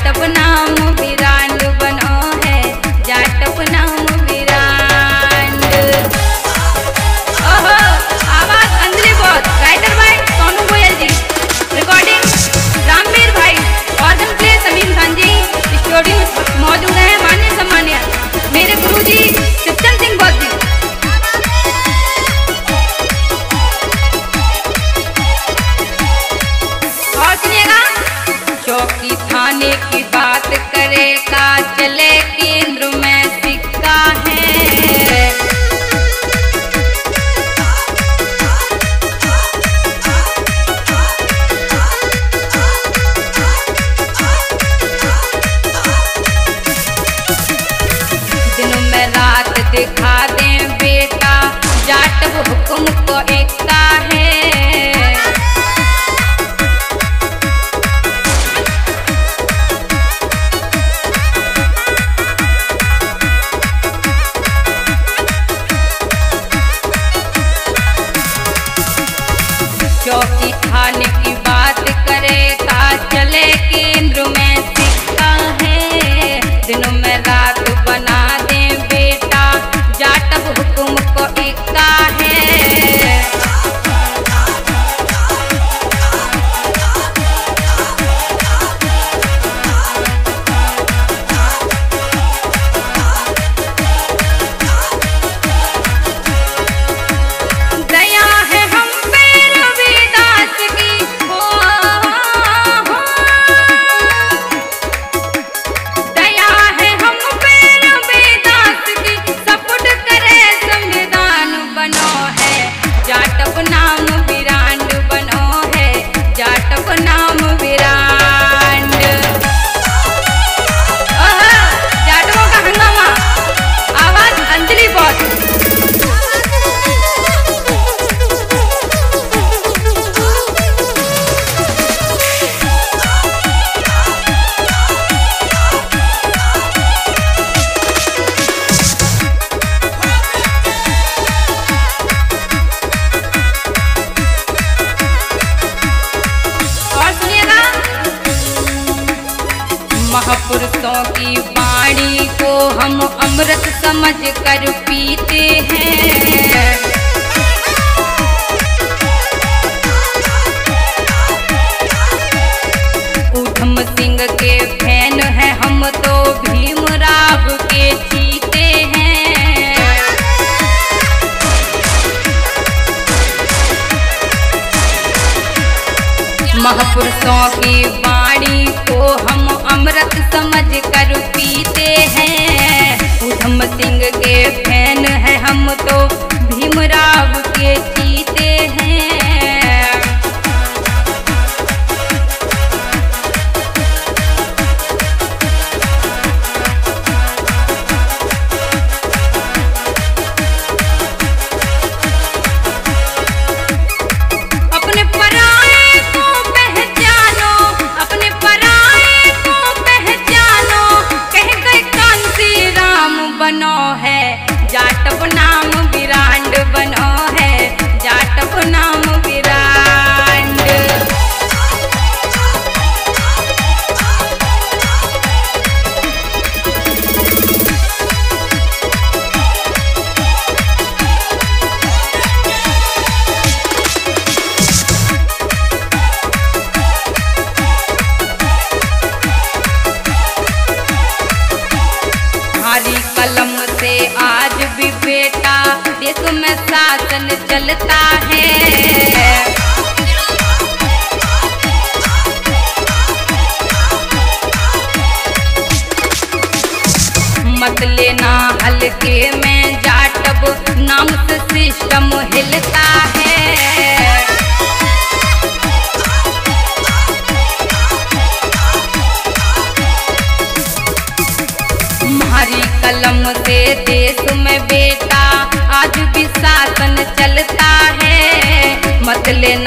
जाटव नाम विरांड बनो है, जाटव नाम विरांड। ओहो आवाज अंजलि बहुत, राइटर भाई सोनू गोयल जी, रिकॉर्डिंग रामवीर भाई, organ play Samim Khan ji, studio में मौजूद है माननीय सम्मान्य मेरे गुरुजी शिवचंद सिंह बौद्ध जी। और सुनिएगा, चौकी थाने की बात करे का चले केंद्र में सिक्का है। दिन में रात दिखा दें बेटा, जाटव हुक्म को एकता है। चौकी थाने की बात करे का चले केंद्र में सिक्का है। दिनों में रात बना दे बेटा, जाटव हुक्म को एकता है। महापुरुषों की वाणी को हम अमृत समझ कर पीते हैं। ऊधम सिंह के फैन हैं हम तो भीमराव के चीते हैं। महापुरुषों की वाणी को हम अमृत समझ कर पीते हैं। ऊधम सिंह के फैन हैं हम तो भीमराव के चीते हैं। बनो है जाटव नाम विरांड बनो है, जाटव नाम विरांड। भारी कलम से आज भी बेटा देश में शासन चलता है। मत लेना हल्के में, जाटव नाम से सिस्टम हिलता है। हमारी कलम से देश में बेटा आज भी शासन चलता है। मत लेना